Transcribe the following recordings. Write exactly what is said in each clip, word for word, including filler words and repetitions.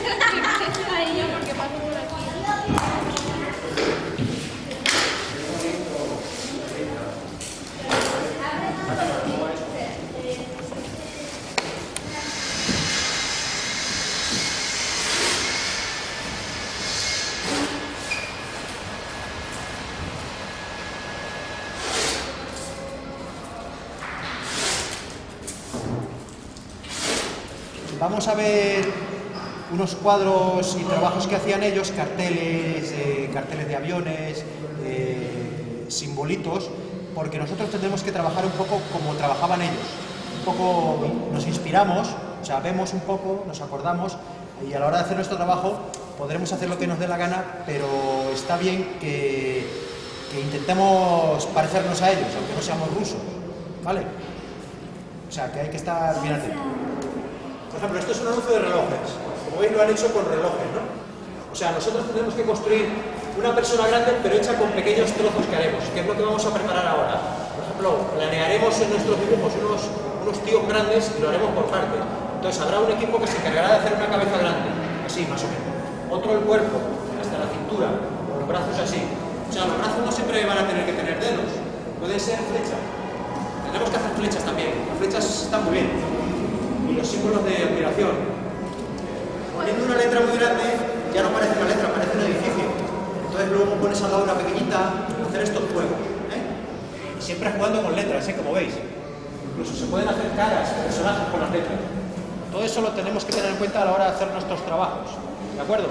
Ay, yo porque paso por aquí. Vamos a ver unos cuadros y trabajos que hacían ellos, carteles, eh, carteles de aviones, eh, simbolitos, porque nosotros tendremos que trabajar un poco como trabajaban ellos. Un poco nos inspiramos, o sea, vemos un poco, nos acordamos, y a la hora de hacer nuestro trabajo podremos hacer lo que nos dé la gana, pero está bien que, que intentemos parecernos a ellos, aunque no seamos rusos, ¿vale? O sea, que hay que estar bien atentos. Por ejemplo, esto es un anuncio de relojes. Como veis, lo han hecho con relojes, ¿no? O sea, nosotros tendremos que construir una persona grande, pero hecha con pequeños trozos que haremos, que es lo que vamos a preparar ahora. Por ejemplo, planearemos en nuestros dibujos unos, unos tíos grandes y lo haremos por partes. Entonces, habrá un equipo que se encargará de hacer una cabeza grande, así más o menos. Otro el cuerpo, hasta la cintura, con los brazos así. O sea, los brazos no siempre van a tener que tener dedos, pueden ser flechas. Tendremos que hacer flechas también. Las flechas están muy bien. Y los símbolos de admiración. Poniendo una letra muy grande, ya no parece una letra, parece un edificio. Entonces luego pones al lado una pequeñita, hacer estos juegos. ¿eh? Y siempre jugando con letras, ¿eh? Como veis. Incluso se pueden hacer caras, personajes con las letras. Todo eso lo tenemos que tener en cuenta a la hora de hacer nuestros trabajos. ¿De acuerdo?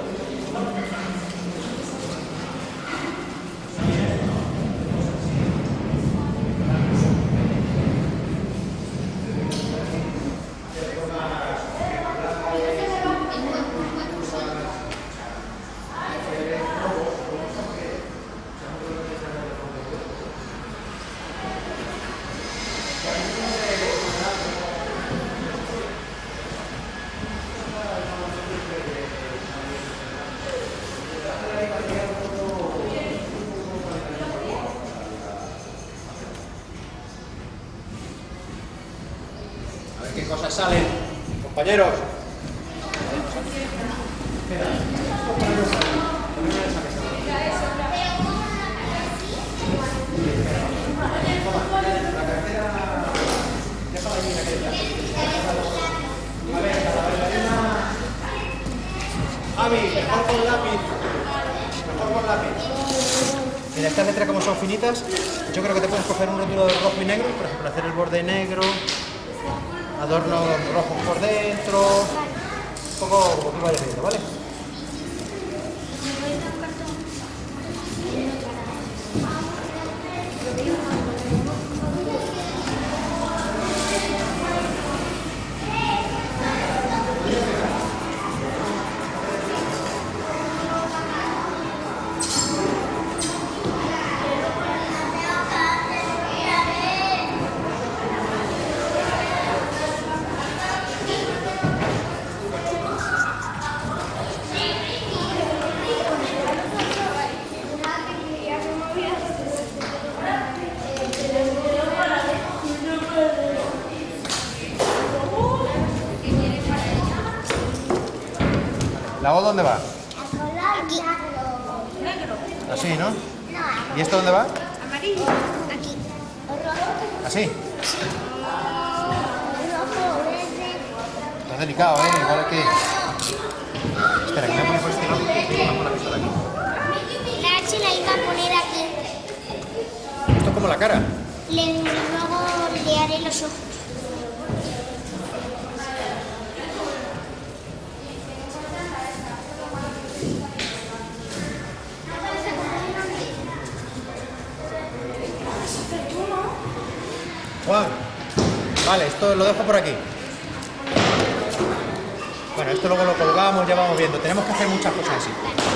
¿Qué cosas salen, compañeros? Javi, mejor con lápiz. Mejor con lápiz. Mira, estas letras como son finitas, yo creo que te puedes coger un rótulo de rojo y negro, por ejemplo, hacer el borde negro. Adornos rojos por dentro, un poco como tú vayas viendo, ¿vale? ¿La O dónde va? Aquí. Negro. Así, ¿no? ¿Y esto dónde va? Amarillo. Aquí. Rojo. Así. Rojo, verde. Esto es delicado, ¿eh? Igual que... Espera, que me voy a poner por este lado y tengo una pistola aquí. La H la iba a poner aquí. Esto es como la cara. Le, luego le haré los ojos. Juan. Vale, esto lo dejo por aquí. Bueno, esto luego lo colgamos, ya vamos viendo. Tenemos que hacer muchas cosas así.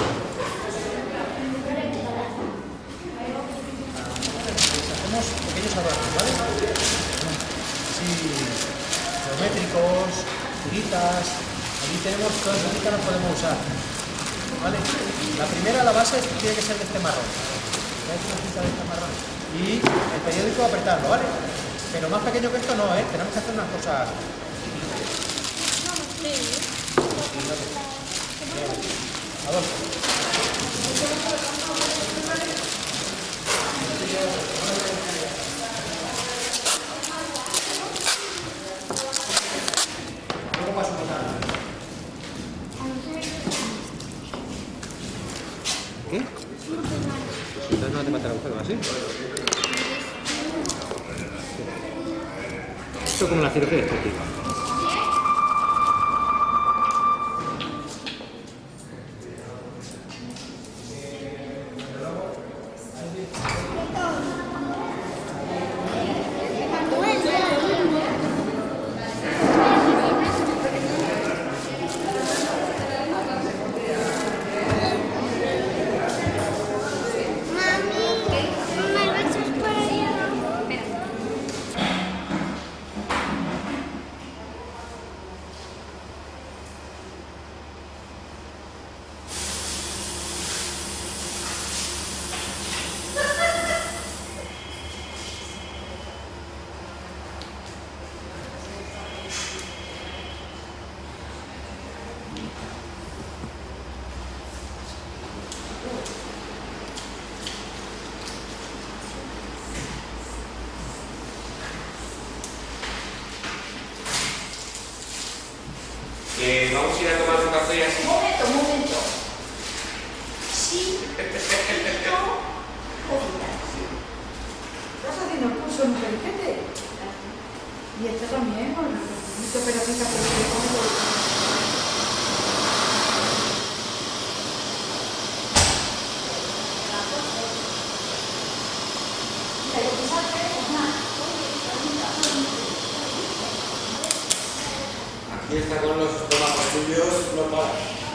Hacemos pequeños abrazos, ¿vale? Así, geométricos, tiritas. Aquí tenemos todas las tiritas que podemos usar. ¿Vale? La primera, la base, tiene que ser de este marrón. ¿Veis una cinta de este marrón? Y el periódico apretarlo, ¿vale? Pero más pequeño que esto no, ¿eh? Tenemos que hacer unas cosas... Luego paso a botar. ¿Qué? Entonces no hace falta el agujero, ¿así? Esto como la cirugía estética. Eh, vamos a ir a tomar un café y así. Un momento, un momento. Sí. No. ¿Estás haciendo el curso en un periquete? Y esto también, con la operación que hace. Aquí está con los estómagos suyos, no para.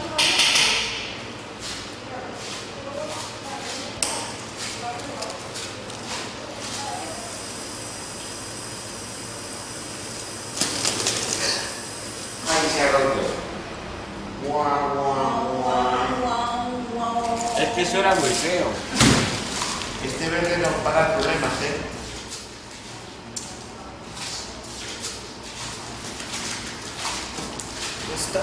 Ay, se ha roto. Guau, guau, guau. Es que eso era muy feo. Este verde nos va a dar problemas, ¿eh? Esto.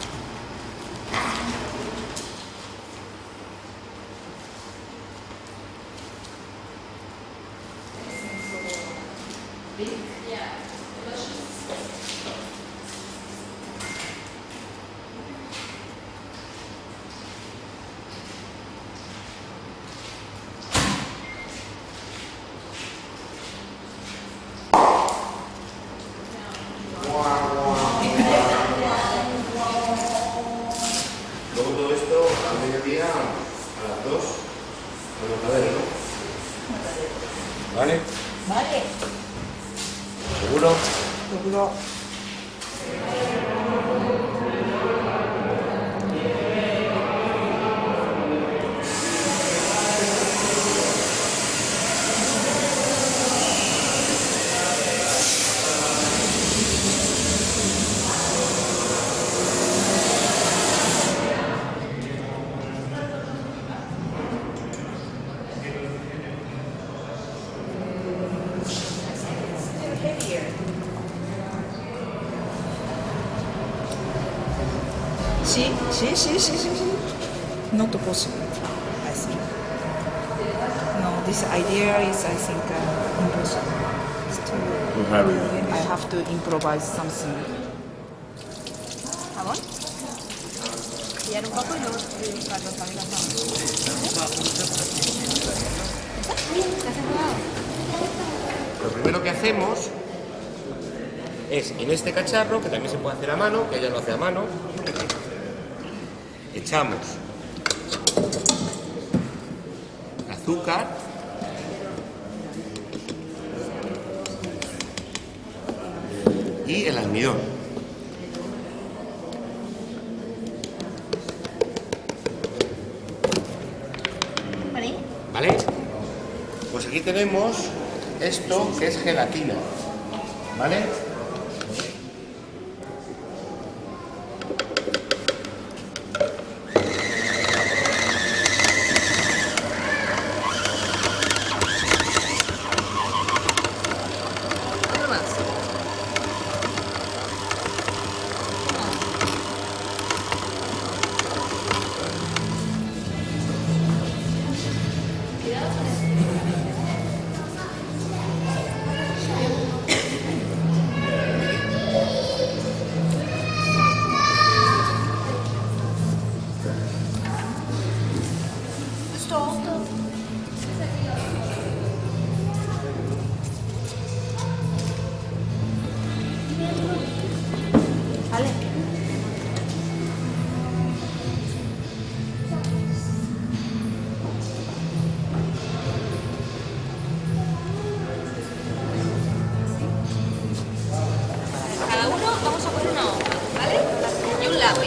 Luego todo esto a mediodía, a las dos, con el matadero, ¿no? ¿Vale? Vale. ¿Seguro? Seguro. Sí, sí, sí, sí, sí, sí. Not possible, I think. No, this idea is, I think, uh, impossible. It's too, I have to improvise something. ¿Jabón? Pillar un poco y luego dibujar los labios. Lo primero que hacemos es, en este cacharro, que también se puede hacer a mano, que ella lo hace a mano, echamos azúcar, y el almidón. ¿Vale? ¿Vale? Pues aquí tenemos esto que es gelatina. ¿Vale? Otro más.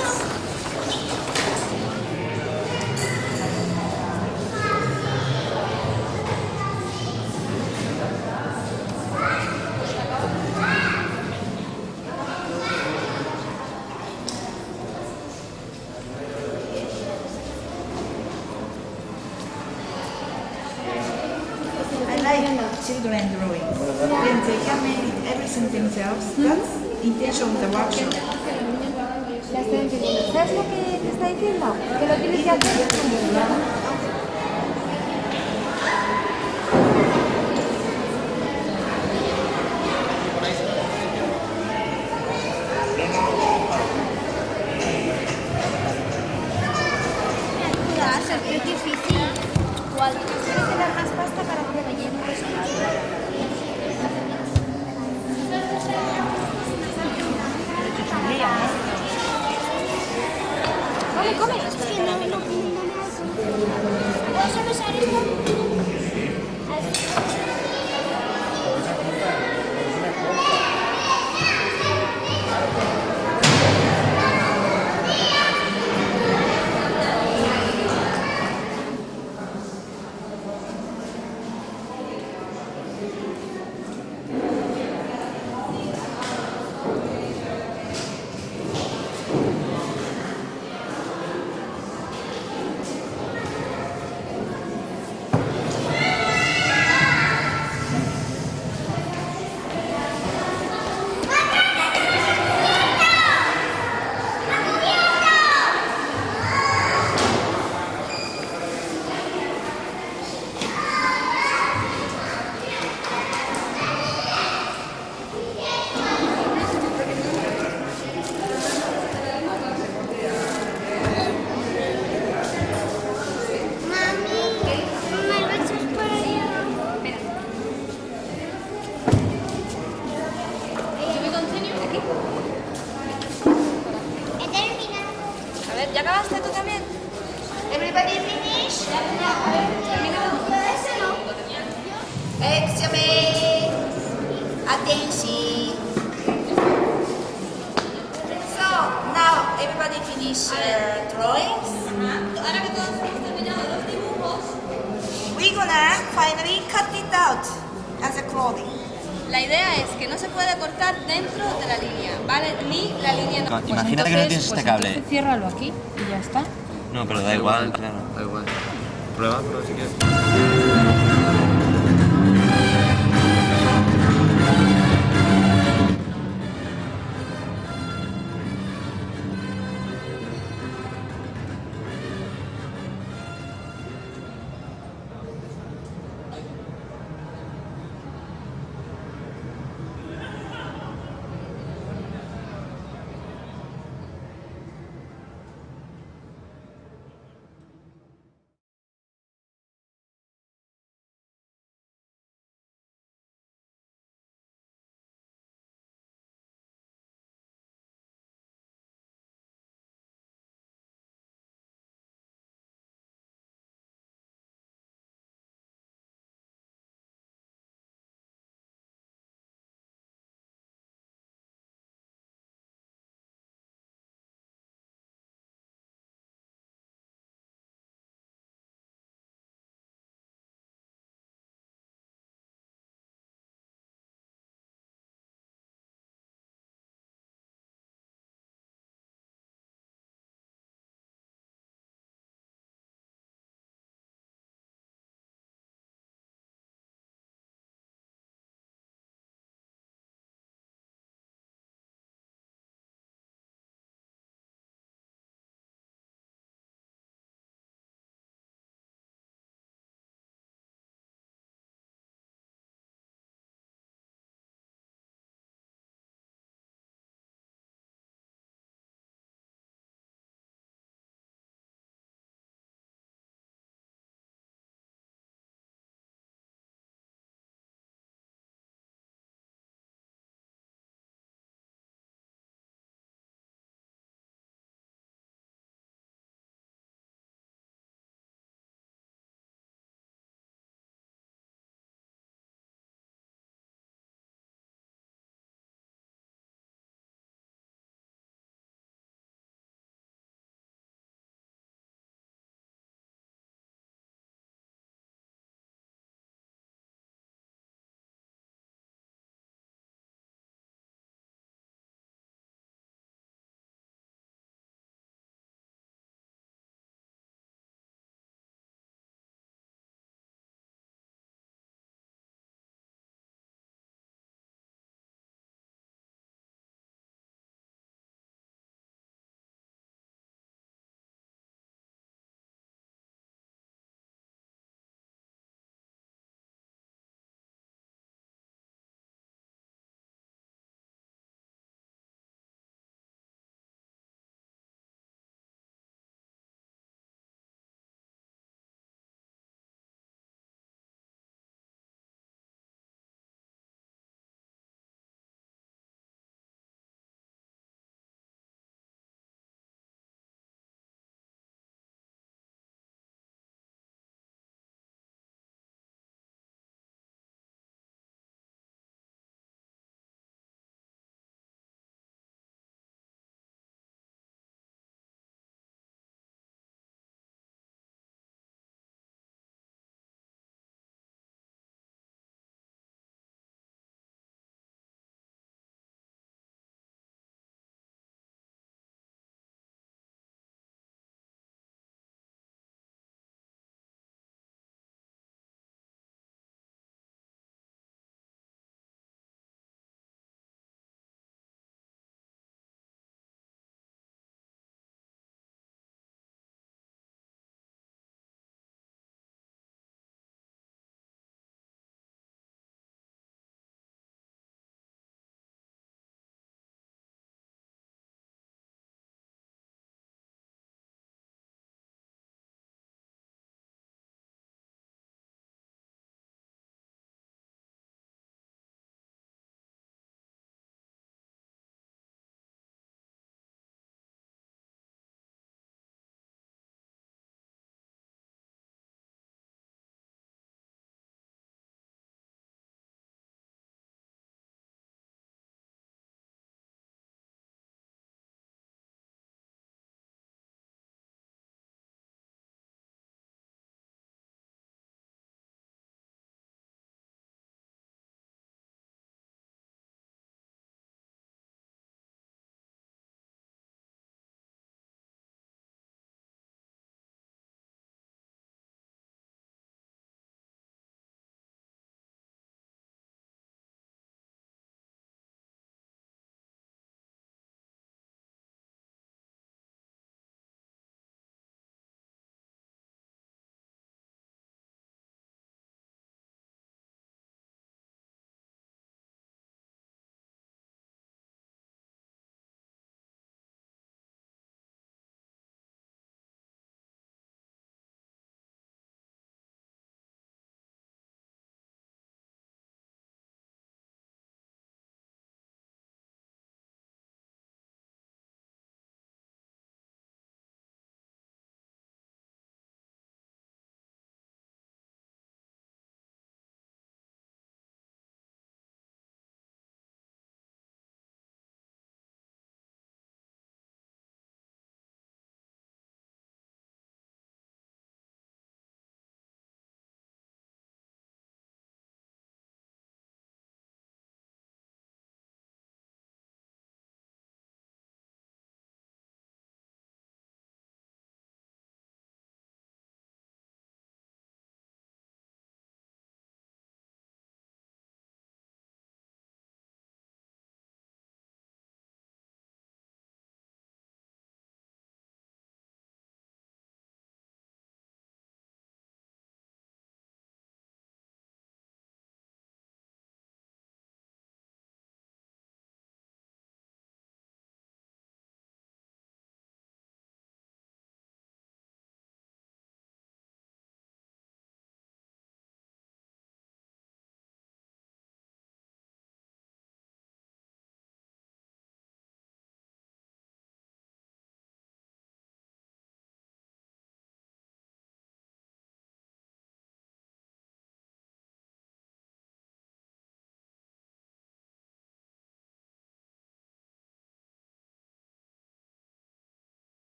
Children drawing. When they can make everything themselves, that's intention of the workshop. La estoy entendiendo. ¿Sabes lo que te está diciendo? Que lo tienes que hacer tú misma. Es difícil. ¿Cuál? Tienes que dar más pasta para que rellene eso. Come, come. Es que no, no, no, no. ¿Puedes usar esto? ¿Ya acabaste tú también? Everybody finish? Examen. Attention. So now everybody finish uh, drawings. Ahora que todos hemos terminado los dibujos, We're gonna finally cut it out as a clothing. la idea es que no se puede cortar dentro de la línea, ¿vale? Ni la línea... No, imagínate que no tienes este cable. Entonces ciérralo aquí y ya está. No, pero da igual, claro, da igual. Prueba, prueba si quieres.